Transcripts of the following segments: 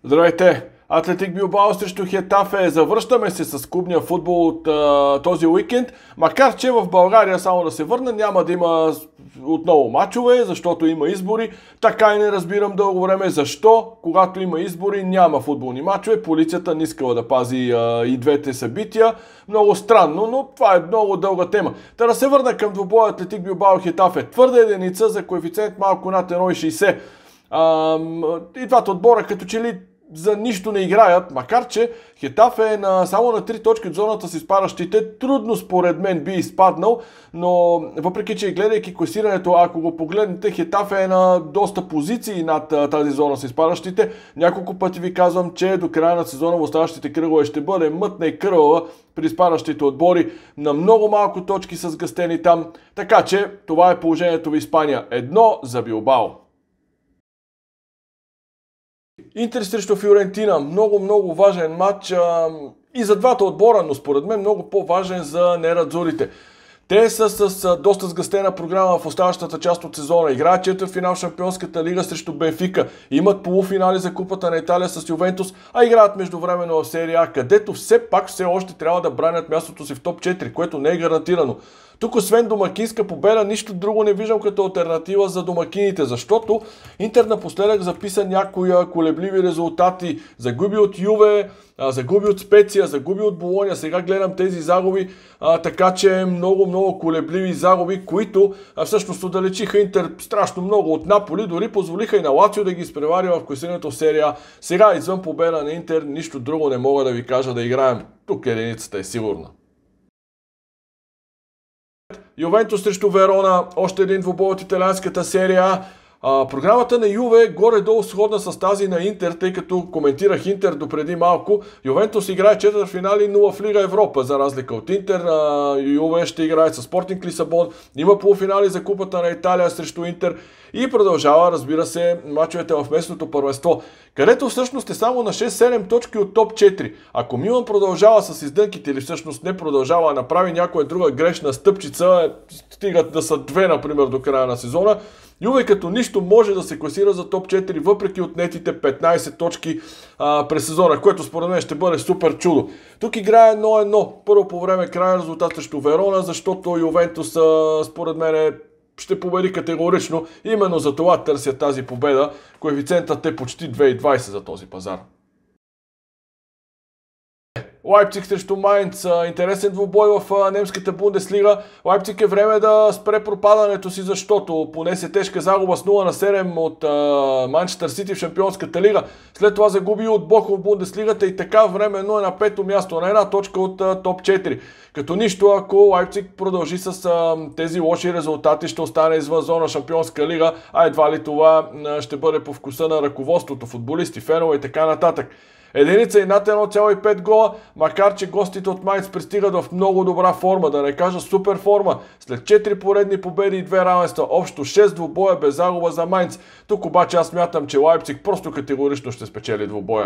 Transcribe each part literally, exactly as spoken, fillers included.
Здравейте! Атлетик Билбао срещу Хетафе. Завръщаме се с клубния футбол от а, този уикенд. Макар че в България, само да се върна, няма да има отново мачове, защото има избори. Така и не разбирам дълго време защо, когато има избори, няма футболни мачове. Полицията не искала да пази а, и двете събития. Много странно, но това е много дълга тема. Та да се върна към двубоя Атлетик Билбао Хетафе. Твърда единица за коефициент малко над едно цяло шейсет. А, и двата отбора като че ли за нищо не играят, макар че Хетафе е на, само на три точки от зоната с изпадащите. Трудно според мен би изпаднал, но въпреки че гледайки класирането, ако го погледнете, Хетафе е на доста позиции над тази зона с изпадащите. Няколко пъти ви казвам, че до края на сезона в оставащите кръгове ще бъде мътна и кървава при изпадащите отбори. На много малко точки са сгъстени там. Така че това е положението в Испания. Едно за Билбао. Интер срещу Фиорентина. Много, много важен матч а, и за двата отбора, но според мен много по-важен за нерадзорите. Те са с а, доста сгъстена програма в оставащата част от сезона. Играят четвъртфинал в Шампионската лига срещу Бенфика. Имат полуфинали за Купата на Италия с Ювентус, а играят междувременно в серия А, където все пак все още трябва да бранят мястото си в топ четири, което не е гарантирано. Тук освен домакинска победа, нищо друго не виждам като алтернатива за домакините, защото Интер напоследък записа някои колебливи резултати. Загуби от Юве, загуби от Специя, загуби от Болония. Сега гледам тези загуби, а, така че много-много колебливи загуби, които а, всъщност отдалечиха Интер страшно много от Наполи, дори позволиха и на Лацио да ги изпревари в класирането в серия А. Сега извън победа на Интер нищо друго не мога да ви кажа да играем. Тук единицата е сигурна. Ювентус срещу Верона, още един двубой от италианската серия А. Програмата на Юве е горе-долу сходна с тази на Интер, тъй като коментирах Интер допреди малко. Ювентус играе четвъртфинали, нула в Лига Европа, за разлика от Интер. А, Юве ще играе с Спортинг Лисабон, има полуфинали за Купата на Италия срещу Интер и продължава, разбира се, мачовете в местното първенство, където всъщност е само на шест-седем точки от топ четири. Ако Милан продължава с издънките или всъщност не продължава а направи някоя друга грешна стъпчица, стигат да са две, например, до края на сезона, Юве като нищо може да се класира за топ четири, въпреки отнетите петнайсет точки а, през сезона, което според мен ще бъде супер чудо. Тук играе едно едно. Първо по време крайен резултат срещу Верона, защото Ювентус а, според мен ще победи категорично. Именно за това търся тази победа. Коефициентът е почти две цяло и двайсет за този пазар. Лайпциг срещу Майнц. Интересен двубой в немската Бундеслига. Лайпциг е време да спре пропадането си, защото понесе тежка загуба с нула на седем от Манчестър Сити в Шампионската лига. След това загуби от Бохум в Бундеслигата и така временно е на пето място, на една точка от топ четири. Като нищо, ако Лайпциг продължи с а, тези лоши резултати, ще остане извън зона Шампионска лига, а едва ли това а, ще бъде по вкуса на ръководството, футболисти, фенове и така нататък. Единица и над едно цяло и пет гола, макар че гостите от Майнц пристигат в много добра форма, да не кажа супер форма. След четири поредни победи и две равенства, общо шест двубоя без загуба за Майнц. Тук обаче аз смятам, че Лайпциг просто категорично ще спечели двубоя.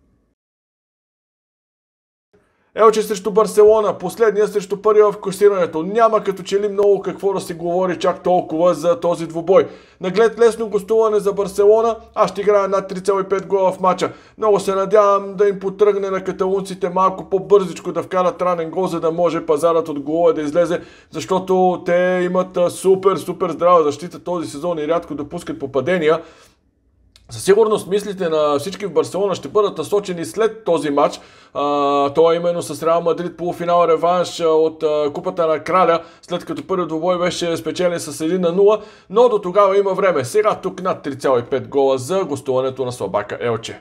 Елче срещу Барселона, последния срещу първия в класирането. Няма като че ли много какво да се говори чак толкова за този двубой. Наглед лесно гостуване за Барселона, аз ще играя над три цяло и пет гола в матча. Много се надявам да им потръгне на каталунците малко по-бързичко да вкарат ранен гол, за да може пазарът от голове да излезе, защото те имат супер, супер здрава защита този сезон и рядко допускат попадения. Със сигурност мислите на всички в Барселона ще бъдат насочени след този матч. А, това е именно с Реал Мадрид полуфинал реванш от а, Купата на Краля, след като първият двубой беше спечелен с един на нула, но до тогава има време. Сега тук над три цяло и пет гола за гостуването на слабака Елче.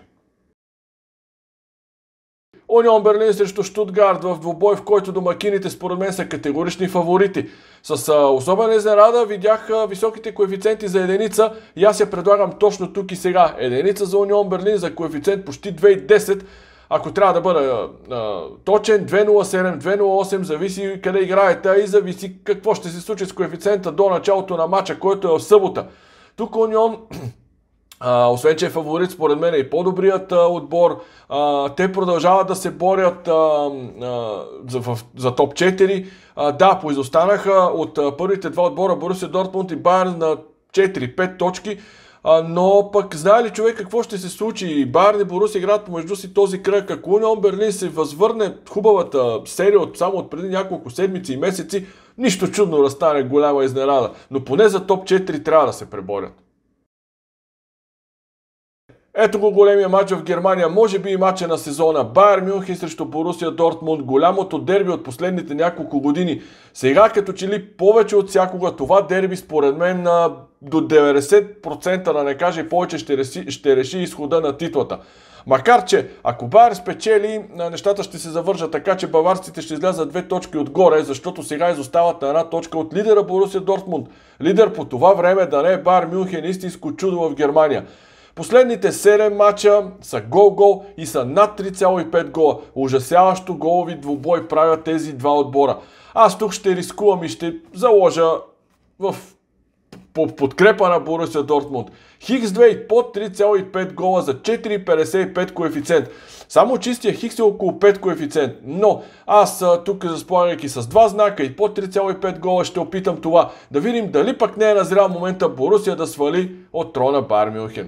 Унион Берлин срещу Штутгарт в двубой, в който домакините според мен са категорични фаворити. С а, особена изненада видях а, високите коефициенти за единица и аз я предлагам точно тук и сега. Единица за Унион Берлин за коефициент почти две цяло и десет. Ако трябва да бъда а, точен, две цяло нула седем, две цяло нула осем, зависи къде играете и зависи какво ще се случи с коефициента до началото на матча, който е в събота. Тук Унион, Uh, освен че е фаворит, според мен е и по-добрият uh, отбор. Uh, те продължават да се борят uh, uh, за, в, за топ четири. Uh, да, поизостанаха от uh, първите два отбора Борусия Дортмунд и Байерн на четири-пет точки. А, но пък знае ли човек какво ще се случи? Байерн и Борусия играят помежду си този кръг. Ако Унион Берлин се възвърне хубавата серия от, само от преди няколко седмици и месеци, нищо чудно да стане голяма изненада. Но поне за топ четири трябва да се преборят. Ето го големия матч в Германия, може би и матча на сезона. Байерн Мюнхен срещу Борусия Дортмунд, голямото дерби от последните няколко години. Сега като че ли повече от всякога това дерби според мен до деветдесет процента, да не кажа и повече, ще реши, ще реши изхода на титлата. Макар че, ако Байерн спечели, нещата ще се завържат така, че баварците ще излязат две точки отгоре, защото сега изостават на една точка от лидера Борусия Дортмунд. Лидер по това време да не е Байерн Мюнхен, истинско чудо в Германия. Последните седем мача са гол-гол и са над три цяло и пет гола. Ужасяващо голови двубой правят тези два отбора. Аз тук ще рискувам и ще заложа в по подкрепа на Борусия Дортмунд. Хикс две и под три цяло и пет гола за четири цяло петдесет и пет коефициент. Само чистия Хикс е около пет коефициент. Но аз тук, разполагайки с два знака и под три цяло и пет гола, ще опитам това. Да видим дали пък не е назрял момента Борусия да свали от трона Байерн Мюнхен.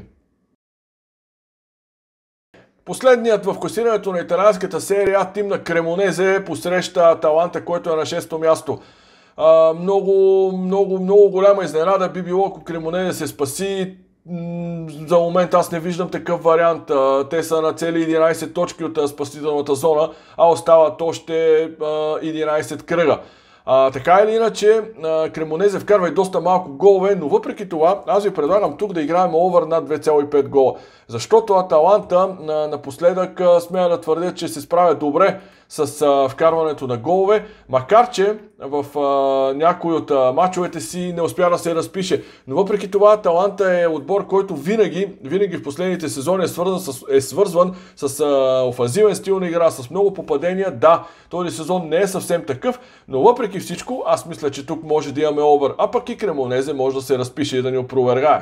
Последният в класирането на италианската серия тим на Кремонезе посреща Аталанта, който е на шесто място. А, много, много, много голяма изненада би било, ако Кремонезе се спаси. За момент аз не виждам такъв вариант. Те са на цели единайсет точки от спасителната зона, а остават още единайсет кръга. А, така или иначе, Кремонезе вкарва и доста малко голове, но въпреки това, аз ви предлагам тук да играем овър над две цяло и пет гола. Защото Аталанта напоследък смея да твърдя, че се справя добре с а, вкарването на голове, макар че в а, някои от а, мачовете си не успя да се разпише. Но въпреки това Аталанта е отбор, който винаги, винаги в последните сезони е свързван с, е свързван с а, офанзивен стил на игра, с много попадения. Да, този сезон не е съвсем такъв, но въпреки всичко аз мисля, че тук може да имаме овър, а пък и Кремонезе може да се разпише и да ни опровергае.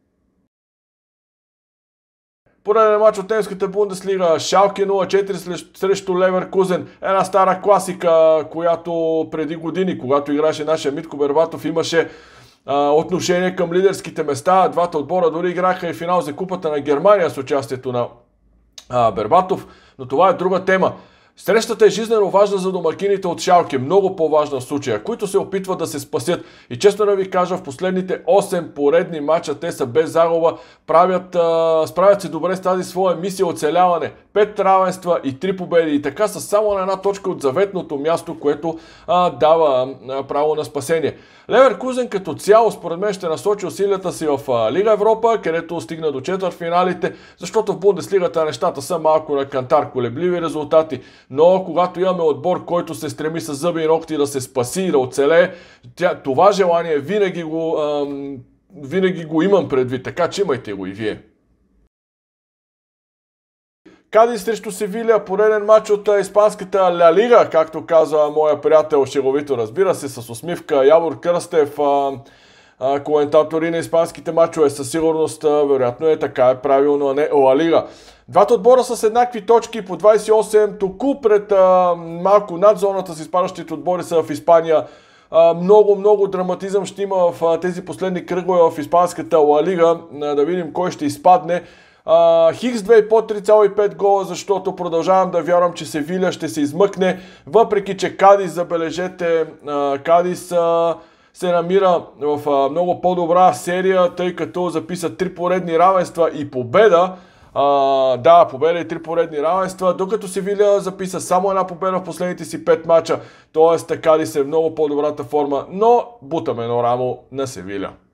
Пореден мач от немската Бундеслига, Шалке нула четири срещу Леверкузен. Една стара класика, която преди години, когато играше нашия Митко Бербатов, имаше а, отношение към лидерските места. Двата отбора дори играха и финал за Купата на Германия с участието на а, Бербатов, но това е друга тема. Срещата е жизнено важна за домакините от Шалке, много по-важна в случая, които се опитват да се спасят. И честно да ви кажа, в последните осем поредни мача те са без загуба, правят, а, справят се добре с тази своя мисия оцеляване. Пет равенства и три победи и така са само на една точка от заветното място, което а, дава а, право на спасение. Леверкузен като цяло според мен ще насочи усилията си в а, Лига Европа, където стигна до четвъртфиналите, защото в Бундеслигата нещата са малко на кантар, колебливи резултати. Но когато имаме отбор, който се стреми с зъби и ногти да се спаси и да оцелее, това желание винаги го, ам, винаги го имам предвид, така че имайте го и вие. Кадис срещу Севиля, пореден матч от испанската Ла Лига, както казва моя приятел шеговито, разбира се, с усмивка Явор Кръстев, а, а, коментатори на испанските матчове, със сигурност, а, вероятно е така, е правилно, а не Ла Лига. Двата отбора са с еднакви точки по двайсет и осем, току пред а, малко над зоната с изпадащите отбори са в Испания. А, много, много драматизъм ще има в а, тези последни кръгове в испанската Ла Лига, а, да видим кой ще изпадне. Uh, Хикс две и под три цяло и пет гола, защото продължавам да вярвам, че Севиля ще се измъкне, въпреки че Кадис, забележете, uh, Кадис uh, се намира в uh, много по-добра серия, тъй като записа три поредни равенства и победа. Uh, да, победа и три поредни равенства, докато Севиля записа само една победа в последните си пет мача, т.е. Кадис е в много по-добрата форма, но бутаме едно рамо на Севиля.